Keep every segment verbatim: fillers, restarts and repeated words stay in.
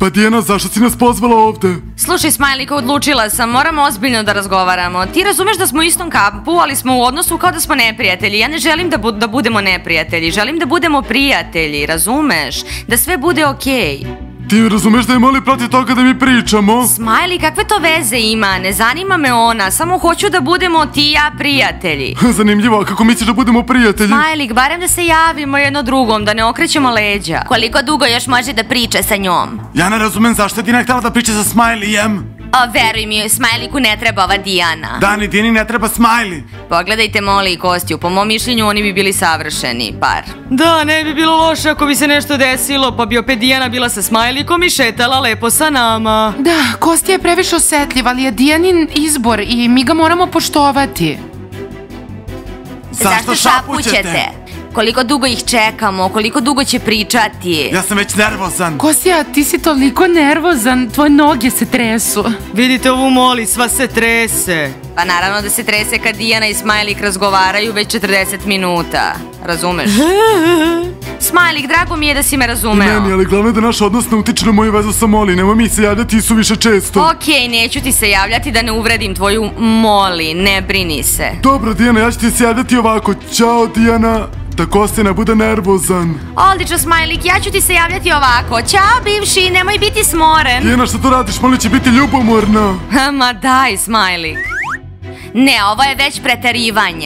Pa Dijana, zašto si nas pozvala ovde? Slušaj, Smajliko, odlučila sam, moramo ozbiljno da razgovaramo. Ti razumeš da smo u istom kampu, ali smo u odnosu kao da smo neprijatelji. Ja ne želim da, bu da budemo neprijatelji, želim da budemo prijatelji, razumeš? Da sve bude okej. Ti razumeš da je Molly protiv toga da mi pričamo? Smajli, kakve to veze ima? Ne zanima me ona, samo hoću da budemo ti i ja prijatelji. Zanimljivo, a kako misliš da budemo prijatelji? Smajlik, barem da se javimo jedno drugom, da ne okrećemo leđa. Koliko dugo još može da priča sa njom? Ja ne razumem zašto je ti ne htjela da priča sa Smileyem. O, veruj mi, Smajliku ne treba ova Dijana. Da, ni Dijani ne treba Smiley. Pogledajte Molly i Kostiju, po mom mišljenju oni bi bili savršeni par. Da, ne bi bilo loše ako bi se nešto desilo, pa bi opet Dijana bila sa Smajlikom i šetala lepo sa nama. Da, Kostija je previše osetljiv, ali je Dijanin izbor i mi ga moramo poštovati. Zašto šapućete? Koliko dugo ih čekamo, koliko dugo će pričati? Ja sam već nervozan. Kostija, ti si toliko nervozan, tvoje noge se tresu. Vidite ovu Molly, sva se trese. Pa naravno da se trese kad Dijana i Smajlik razgovaraju već četrdeset minuta. Razumeš? Smajlik, drago mi je da si me razumeo. Meni, ali glavno je da naš odnos ne utiče na moju vezu sa Molly. Nemoj mi se javljati su više često. Okej, neću ti se javljati da ne uvredim tvoju Molly, ne brini se. Dobro, Dijana, ja ću ti se javljati ovako. Ćao, Dijana. Da Kostija ne bude nervozan. Odlično, Smajlik, ja ću ti se javljati ovako. Ćao, bivši, nemoj biti smoren. Dijana, što to radiš? Molly će biti ljubomorna. Ma daj, Smajlik. Ne, ovo je već preterivanje.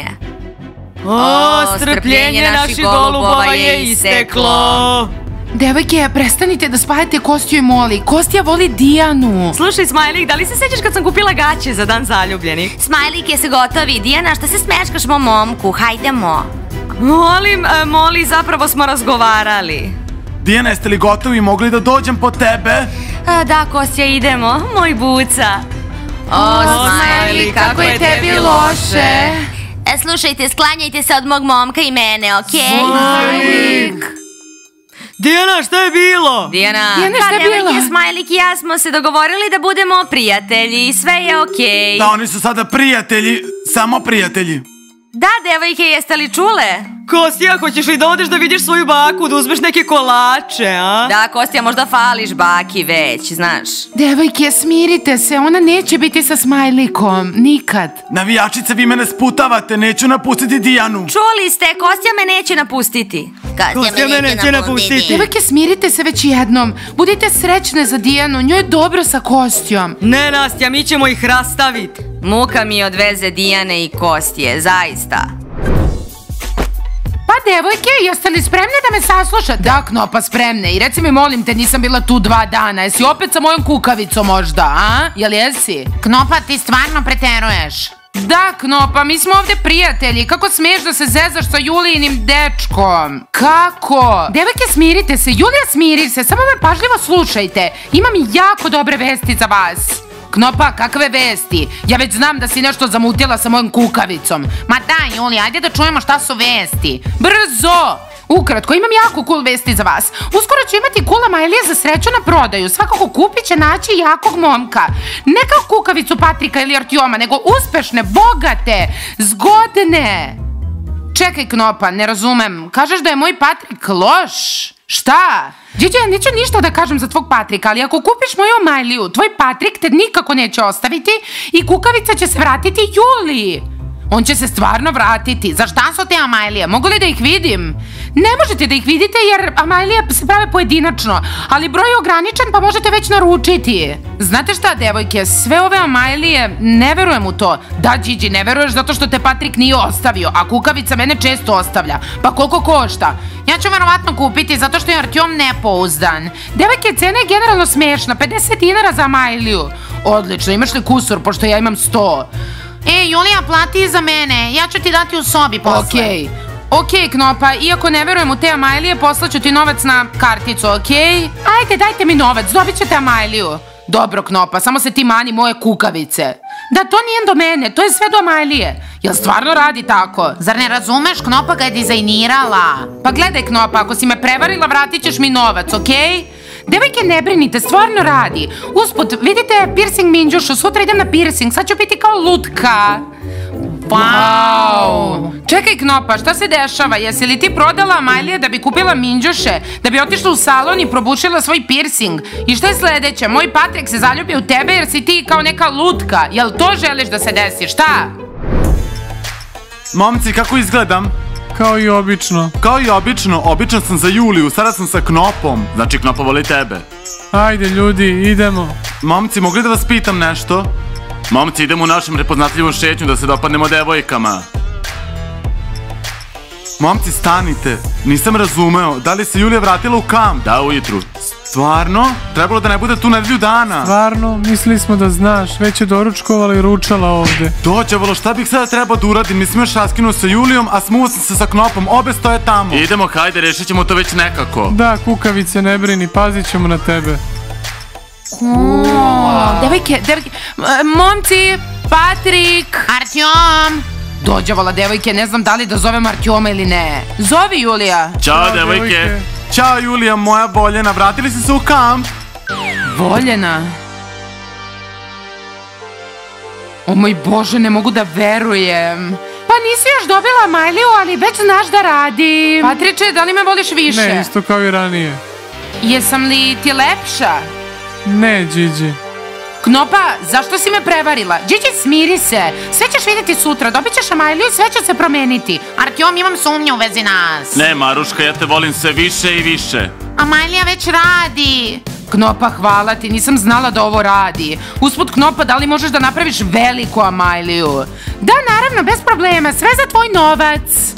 O, strpljenje naših golubova je isteklo. Devojke, prestanite da spajate Kostiju i Molly. Kostija voli Dijanu. Slušaj, Smajlik, da li se sećaš kad sam kupila gaće za dan zaljubljenih? Smajlik, je se gotovi? Dijana, šta se smeškaš mom momku? Hajdemo. Molim, Molly, zapravo smo razgovarali. Dijana, jeste li gotovi? Mogli da dođem po tebe? Da, Kostja, idemo. Moj buca. O, Smajlik, kako je tebi loše? E, slušajte, sklanjajte se od mog momka i mene, okej? Smajlik! Dijana, šta je bilo? Dijana, Dijana, šta je bilo? devojke, Smajlik i ja smo se dogovorili da budemo prijatelji. Sve je okej. Da, oni su sada prijatelji, samo prijatelji. Da, devojke, jeste li čule? Kostija, hoćeš li da odeš da vidiš svoju baku, da uzmeš neke kolače, a? Da, Kostija, možda fališ baki već, znaš. Devojke, smirite se, ona neće biti sa Smajlikom, nikad. Navijačice, vi mene sputavate, neću napustiti Dijanu. Čuli ste, Kostija me neće napustiti. Kostija me neće napustiti. Devojke, smirite se već jednom. Budite srećne za Dijanu, njoj je dobro sa Kostijom. Ne, Nastja, mi ćemo ih rastaviti. Muka mi odveze Dijane i Kostije, zaista. Pa devojke, jeste li spremne da me saslušate? Da, Knopa, spremne. I reci mi, molim te, nisam bila tu dva dana. Jesi opet sa mojom kukavicom možda, a? Jel jesi? Knopa, ti stvarno preteruješ. Da, Knopa, mi smo ovde prijatelji. Kako smiješ da se zezaš sa Julijinim dečkom? Kako? Devojke, smirite se. Julija, smiri se. Samo me pažljivo slušajte. Imam jako dobre vesti za vas. Knopa, kakve vesti? Ja već znam da si nešto zamutila sa mojom kukavicom. Ma da, Julija, ajde da čujemo šta su vesti. Brzo! Ukratko, imam jako cool vesti za vas. Uskoro ću imati Kula Majlije za sreću na prodaju. Svakako kupit će naći jakog momka. Ne kao kukavicu Patrika ili Artioma, nego uspešne, bogate, zgodne. Čekaj, Knopa, ne razumem. Kažeš da je moj Patrik loš? Šta? Điđe, ja neću ništa da kažem za tvog Patrika, ali ako kupiš moju Amajliju, tvoj Patrik te nikako neće ostaviti i kukavica će se vratiti Juliji. On će se stvarno vratiti. Za šta su te Amajlije? Mogu li da ih vidim? Ne možete da ih vidite jer Amajlije se prave pojedinačno, ali broj je ograničen pa možete već naručiti. Znate šta, devojke, sve ove Amajlije, ne verujem u to. Da, Điđi, ne veruješ zato što te Patrik nije ostavio, a kukavica mene često ostavlja. Pa koliko košta? Ja ću verovatno kupiti zato što je Artiom nepouzdan. Devojke, cena je generalno smešna, pedeset dinara za Amajliju. Odlično, imaš li kusur pošto ja imam sto? E, Julija, plati za mene, ja ću ti dati u sobi posle. Okej, okej, Knopa, iako ne verujem u te Amajlije, poslaću ti novac na karticu, okej? Ajde, dajte mi novac, dobit ćete Amajliju. Dobro, Knopa, samo se ti mani moje kukavice. Da, to nije do mene, to je sve do Amajlije. Jel stvarno radi tako? Zar ne razumeš, Knopa ga je dizajnirala. Pa gledaj, Knopa, ako si me prevarila, vratit ćeš mi novac, okej? Devojke, ne brinite, stvarno radi. Usput, vidite piercing minđušu, sutra idem na piercing, sad ću biti kao lutka. Wow. Čekaj Knopa, šta se dešava? Jesi li ti prodala Amajlije da bi kupila minđuše? Da bi otišla u salon i probušila svoj piercing? I šta je sledeće? Moj Patrik se zaljubio u tebe jer si ti kao neka lutka. Jel to želiš da se desi? Šta? Momci, kako izgledam? Kao i obično. Kao i obično, običan sam za Juliju, sada sam sa Knopom. Znači Knopa voli tebe. Ajde ljudi, idemo. Momci, mogli da vas pitam nešto? Momci, idemo u našem prepoznatljivom šetnju da se dopadnemo devojkama. Momci, stanite. Nisam razumeo, da li se Julija vratila u kamp? Da, ujutru. Stvarno? Trebalo da ne bude tu nedelju dana. Stvarno, mislili smo da znaš, već je doručkovala i ručala ovde. Dođavolo, šta bih sada trebao da uradim? Nisam još raskinuo sa Julijom, a smuo sam se sa Knopom, obe stoje tamo. Idemo, hajde, rešit ćemo to već nekako. Da, kukavice, ne brini, pazit ćemo na tebe. Wow. Devojke, devojke, momci, Patrik, Artjom. Dođavola devojke, ne znam da li da zovem Artjoma ili ne. Zovi Julija. Ćao devojke. Ćao Julija, moja voljena, vratili si se u kamp? Voljena? O moj Bože, ne mogu da verujem. Pa nisi još dobila Amajliju, ali već znaš da radi. Patriče, da li me voliš više? Ne, isto kao i ranije. Jesam li ti lepša? Ne, Điđi. Knopa, zašto si me prevarila? Điđi, smiri se. Sve ćeš vidjeti sutra, dobit ćeš Amajliju i sve će se promeniti. Artjom, imam sumnje u vezi nas. Ne, Maruška, ja te volim sve više i više. Amajlija već radi. Knopa, hvala ti, nisam znala da ovo radi. Usput, Knopa, da li možeš da napraviš veliku Amajliju? Da, naravno, bez problema, sve za tvoj novac.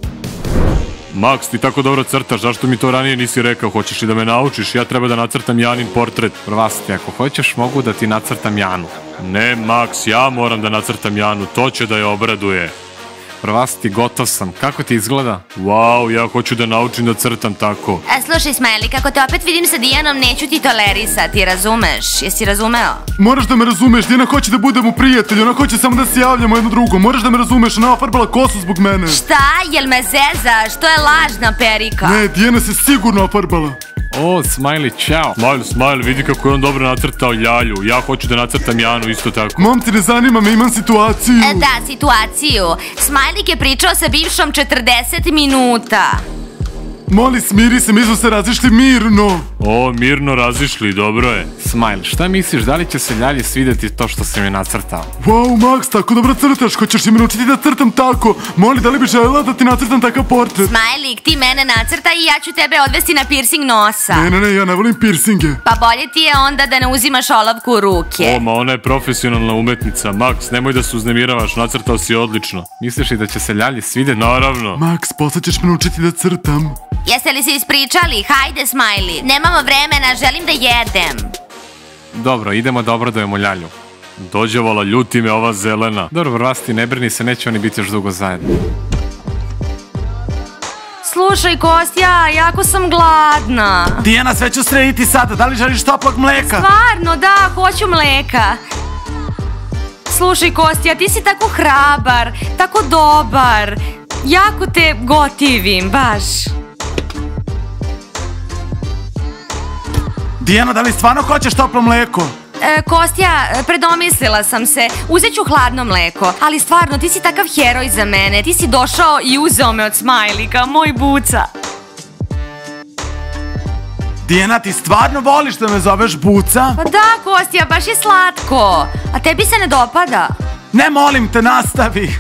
Max, ti tako dobro crtaš, zašto mi to ranije nisi rekao? Hoćeš li da me naučiš? Ja treba da nacrtam Janin portret. Prvasti, ako hoćeš, mogu da ti nacrtam Janu. Ne, Max, ja moram da nacrtam Janu, to će da je obraduje. Prvasti, gotov sam. Kako ti izgleda? Wow, ja hoću da naučim da crtam tako. A, slušaj, Smajli, kako te opet vidim sa Dijanom, neću ti tolerisati, razumeš? Jesi razumeo? Moraš da me razumeš, Dijana hoće da budemo prijatelji, ona hoće samo da se javljamo jedno drugo. Moraš da me razumeš, ona je ofarbala kosu zbog mene. Šta? Jel me zezaš? To je lažna perika. Ne, Dijana se sigurno ofarbala. O, Smajli, čao. Smajli, Smajli, vidi kako je on dobro nacrtao Ljalju. Ja hoću da nacrtam Janu isto tako. Momci, ne zanima me, imam situaciju. E, da, situaciju. Smajlik je pričao sa bivšom četrdeset minuta. Moli, smiri se, mi smo se razišli mirno. O, mirno razišli, dobro je. Smajli, šta misliš, da li će se Ljalji svideti to što sam je nacrtao? Wow, Max, tako dobro crtaš, hoćeš li me naučiti da crtam tako? Moli, da li bi želela da ti nacrtam takav portret? Smajlik, ti mene nacrtaj i ja ću tebe odvesti na piercing nosa. Ne, ne, ne, ja ne volim piercinge. Pa bolje ti je onda da ne uzimaš olovku u ruke. O, ma ona je profesionalna umetnica. Max, nemoj da se uznemiravaš, nacrtao si odlično. Misliš li da će se Ljalji svideti? Naravno. Max, posle ćeš me naučiti da crtam. Jeste li se ispričali? Hajde, Smajli. Nemamo vremena, želim da jedem. Dobro, idemo da obradujemo Ljalju. Dođevala, ljuti me ova zelena. Dobro, Vrasti, ne brini se, neće oni biti još dugo zajedno. Slušaj, Kostja, jako sam gladna. Dijana, sve ću srediti sada, da li želiš toplog mleka? Stvarno, da, hoću mleka. Slušaj, Kostja, ti si tako hrabar, tako dobar. Jako te gotivim, baš. Dijana, da li stvarno hoćeš toplo mleko? E, Kostja, predomislila sam se. Uzet ću hladno mleko. Ali stvarno, ti si takav heroj za mene. Ti si došao i uzeo me od Smajlika, moj buca. Dijana, ti stvarno voliš da me zoveš buca? Pa da, Kostja, baš je slatko. A tebi se ne dopada? Ne, molim te, nastavi.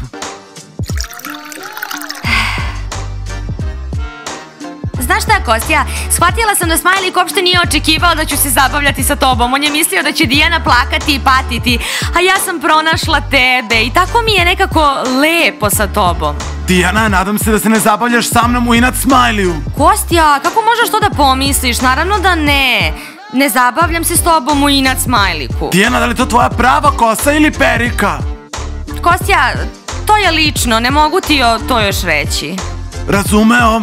Znaš šta, Kostja, shvatila sam da Smajlik uopšte nije očekivao da ću se zabavljati sa tobom. On je mislio da će Dijana plakati i patiti, a ja sam pronašla tebe i tako mi je nekako lepo sa tobom. Dijana, nadam se da se ne zabavljaš sa mnom u inat Smajliju. Kostja, kako možeš to da pomisliš? Naravno da ne. Ne zabavljam se s tobom u inat Smajliku. Dijana, da li to tvoja prava kosa ili perika? Kostja, to je lično, ne mogu ti o to još reći. Razumeo.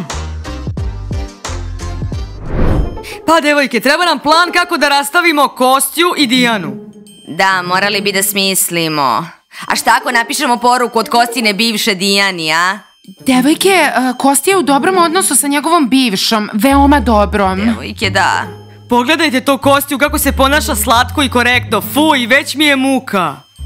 Pa, devojke, treba nam plan kako da rastavimo Kostju i Dijanu. Da, morali bi da smislimo. A šta ako napišemo poruku od Kostine bivše Dijani, a? Devojke, uh, Kostja je u dobrom odnosu sa njegovom bivšom, veoma dobrom. Devojke, da. Pogledajte to Kostju kako se ponaša slatko i korektno. Fuj, već mi je muka.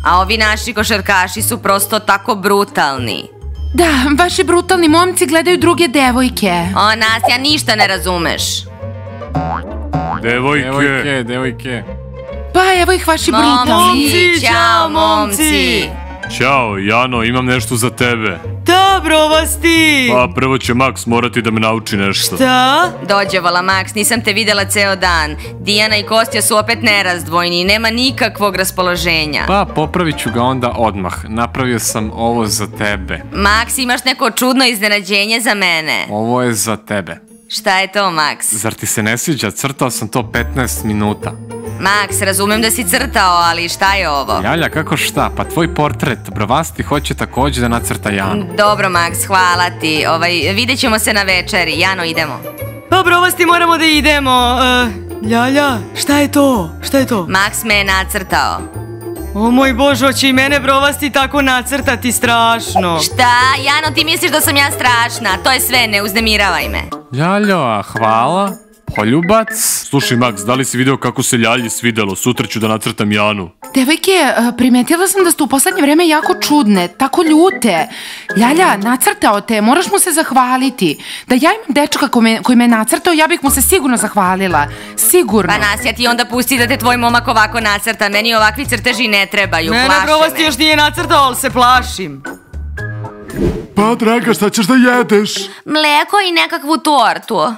A ovi naši košarkaši su prosto tako brutalni. Da, vaši brutalni momci gledaju druge devojke. O, Nastja, ništa ne razumeš. Devojke. Devojke, devojke. Pa evo ih vaši brutalni. Momci, ćao momci. Ćao, Jano, imam nešto za tebe. Da, brovasti. Pa prvo će Maks morati da me nauči nešto. Da? Dođe, vola Maks, nisam te videla ceo dan. Dijana i Kostja su opet nerazdvojni i nema nikakvog raspoloženja. Pa popravit ću ga onda odmah. Napravio sam ovo za tebe. Maks, imaš neko čudno iznenađenje za mene? Ovo je za tebe. Šta je to, Maks? Zar ti se ne sviđa? Crtao sam to petnaest minuta. Maks, razumem da si crtao, ali šta je ovo? Ljalja, kako šta? Pa tvoj portret, brovasti, hoće takođe da nacrta Janu. Dobro, Maks, hvala ti. Ovaj, vidjet ćemo se na večeri. Jano, idemo. Pa brovasti, moramo da idemo. Uh, Ljalja, šta je to? Šta je to? Maks me je nacrtao. O moj Bože, hoće i mene brovasti tako nacrtati, strašno. Šta? Jano, ti misliš da sam ja strašna? To je sve, ne uznemiravaj me. Ljaljo, a hvala. Poljubac. Slušaj, Maks, da li si video kako se Ljalji svidelo? Sutra ću da nacrtam Janu. Devojke, primetila sam da ste u poslednje vreme jako čudne, tako ljute. Ljalja, nacrtao te, moraš mu se zahvaliti. Da ja imam dečka koji me, koji me nacrtao, ja bih mu se sigurno zahvalila. Sigurno. Pa Nastja, ti onda pusti da te tvoj momak ovako nacrta. Meni ovakvi crteži ne trebaju, Mene plaše brovasti me. još nije nacrtao, ali se plašim. Pa, draga, šta ćeš da jedeš? Mleko i nekakvu tortu.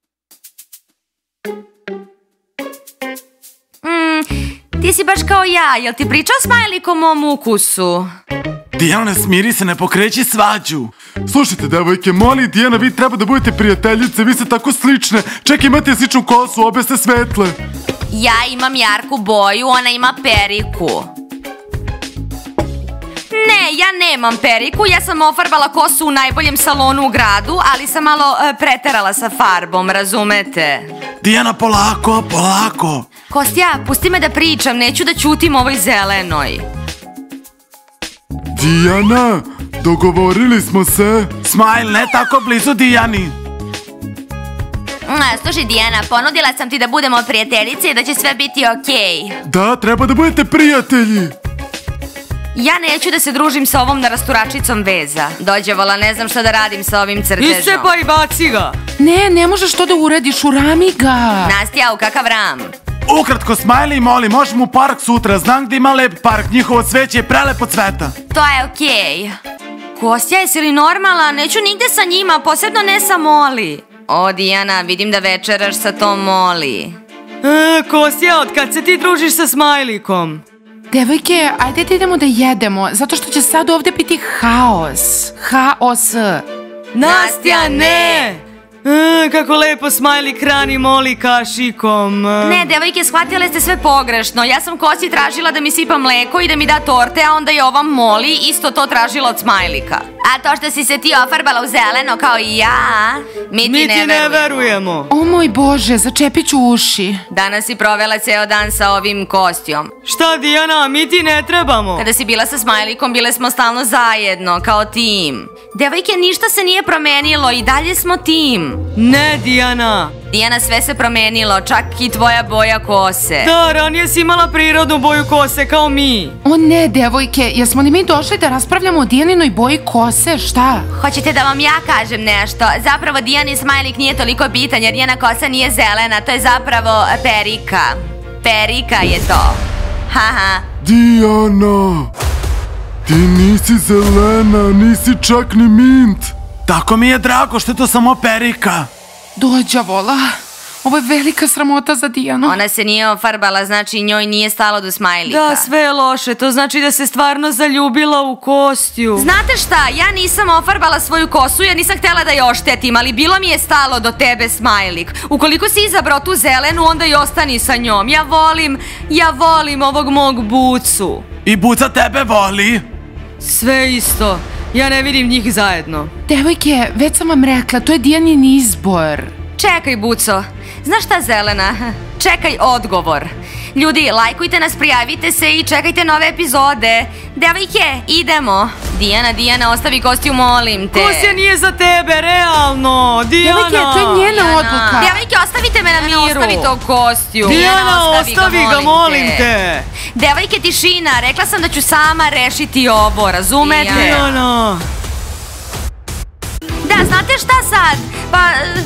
Mm, ti si baš kao ja, jel ti pričao Smajlik o mom ukusu? Dijana, smiri se, ne pokreći svađu. Slušajte, devojke, moli Dijana, vi treba da budete prijateljice, vi ste tako slične. Ček, imate sličnu kosu, obe ste svetle. Ja imam jarku boju, ona ima periku. Ne, ja nemam periku, ja sam ofarbala kosu u najboljem salonu u gradu, ali sam malo e, preterala sa farbom, razumete? Dijana, polako, polako. Kostja, pusti me da pričam, neću da ćutim ovoj zelenoj. Dijana, dogovorili smo se. Smajl, ne tako blizu Dijani. Mm, slušaj Dijana, ponudila sam ti da budemo prijateljice i da će sve biti okej. Da, treba da budete prijatelji. Ja neću da se družim sa ovom narasturačicom veza. Dođe, vola, ne znam šta da radim sa ovim crtežom. Isepa i baci ga. Ne, ne možeš to da uradiš, urami ga. Nastja, u kakav ram? Ukratko, Smajli i Moli, možemo u park sutra. Znam gde ima lep park, njihovo cveće je prelepo cveta. To je okej. Kostja, jesi li normalna? Neću nigde sa njima, posebno ne sa Moli. O, Dijana, vidim da večeraš sa tom Moli. E, Kostja, od kad se ti družiš sa Smajlikom? Devojke, ajde da idemo da jedemo, zato što će sad ovde biti haos. Haos. Nastja, ne! E, kako lepo Smajlik hrani Moli kašikom. Ne, devojke, shvatile ste sve pogrešno. Ja sam Kostji tražila da mi sipa mleko i da mi da torte, a onda je ova Moli isto to tražila od Smajlika. A to što si se ti ofarbala u zeleno kao i ja, mi ti, Mi ne, ti ne verujemo. verujemo. O moj Bože, začepit ću uši. Danas si provela ceo dan sa ovim Kostjom. Šta, Dijana, mi ti ne trebamo. Kada si bila sa Smajlikom, bile smo stalno zajedno, kao tim. Devojke, ništa se nije promenilo i dalje smo tim. Ne, Dijana. Dijana, sve se promenilo, čak i tvoja boja kose. Da, ranije si imala prirodnu boju kose kao mi. O ne, devojke, jesmo li mi došli da raspravljamo o Dijaninoj boji kose, šta? Hoćete da vam ja kažem nešto? Zapravo Dijani Smajlik nije toliko bitan jer njena kosa nije zelena, to je zapravo perika. Perika je to. Haha. Dijana, ti nisi zelena, nisi čak ni mint. Tako mi je drago što je to samo perika. Dođa, vola. Ovo je velika sramota za Dijanu. Ona se nije ofarbala, znači njoj nije stalo do Smajlika. Da, sve je loše, to znači da se stvarno zaljubila u Kostju. Znate šta, ja nisam ofarbala svoju kosu, ja nisam htjela da je oštetim, ali bilo mi je stalo do tebe, Smajlik. Ukoliko si izabrao tu zelenu, onda i ostani sa njom. Ja volim, ja volim ovog mog Bucu. I Buca tebe voli. Sve isto, ja ne vidim njih zajedno. Devojke, već sam vam rekla, to je Dijanin izbor. Čekaj, Buco, znaš šta, Zelena? Čekaj odgovor. Ljudi, lajkujte nas, prijavite se i čekajte nove epizode. Devojke, idemo. Dijana, Dijana, ostavi Kostiju, molim te. Kostja nije za tebe, realno. Dijana. Devojke, to je njena odluka. Devojke, ostavite me na Dijana, miru. ostavi tog Kostiju. Dijana, ostavi ga, molim te. Devojke, tišina, rekla sam da ću sama rešiti ovo, razumete? Dijana. Da, znate šta sad? Pa...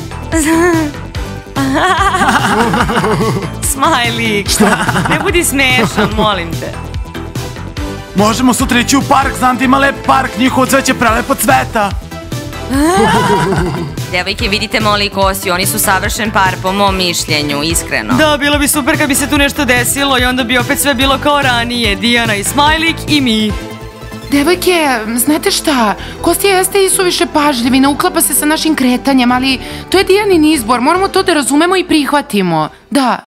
Smajlik. Šta? Ne budi smešan, molim te. Možemo sutra ići u park, znam da ima lep park, njihovo cveće prelepo cveta. Devojke, vidite Moli i Kostiju, oni su savršen par po mom mišljenju, iskreno. Da, bilo bi super kad bi se tu nešto desilo i onda bi opet sve bilo kao ranije. Dijana i Smajlik i mi. Devojke, znate šta? Kostija jeste i suviše pažljiv i ne uklapa se sa našim kretanjem, ali to je Dijanin izbor, moramo to da razumemo i prihvatimo. Da.